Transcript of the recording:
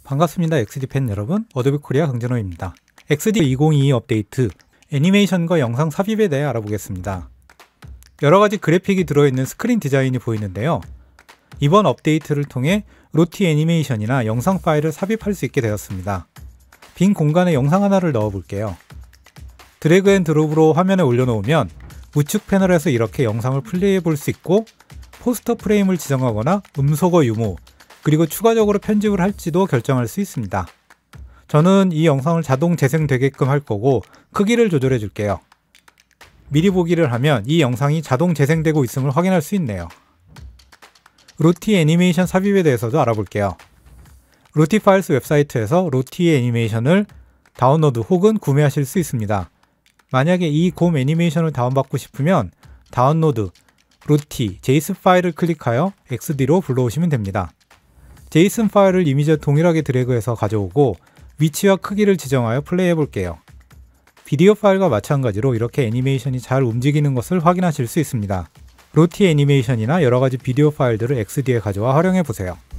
반갑습니다. XD 팬 여러분, 어도비 코리아 강진호입니다. XD 2022 업데이트, 애니메이션과 영상 삽입에 대해 알아보겠습니다. 여러가지 그래픽이 들어있는 스크린 디자인이 보이는데요. 이번 업데이트를 통해 로티 애니메이션이나 영상 파일을 삽입할 수 있게 되었습니다. 빈 공간에 영상 하나를 넣어 볼게요. 드래그 앤 드롭으로 화면에 올려놓으면 우측 패널에서 이렇게 영상을 플레이해 볼 수 있고, 포스터 프레임을 지정하거나 음소거 유무, 그리고 추가적으로 편집을 할지도 결정할 수 있습니다. 저는 이 영상을 자동 재생되게끔 할 거고 크기를 조절해 줄게요. 미리 보기를 하면 이 영상이 자동 재생되고 있음을 확인할 수 있네요. 로티 애니메이션 삽입에 대해서도 알아볼게요. 로티 파일스 웹사이트에서 로티 애니메이션을 다운로드 혹은 구매하실 수 있습니다. 만약에 이 곰 애니메이션을 다운받고 싶으면 다운로드, 로티, 제이슨 파일을 클릭하여 XD로 불러오시면 됩니다. 제이슨 파일을 이미지와 동일하게 드래그해서 가져오고 위치와 크기를 지정하여 플레이해 볼게요. 비디오 파일과 마찬가지로 이렇게 애니메이션이 잘 움직이는 것을 확인하실 수 있습니다. 로티 애니메이션이나 여러가지 비디오 파일들을 XD에 가져와 활용해 보세요.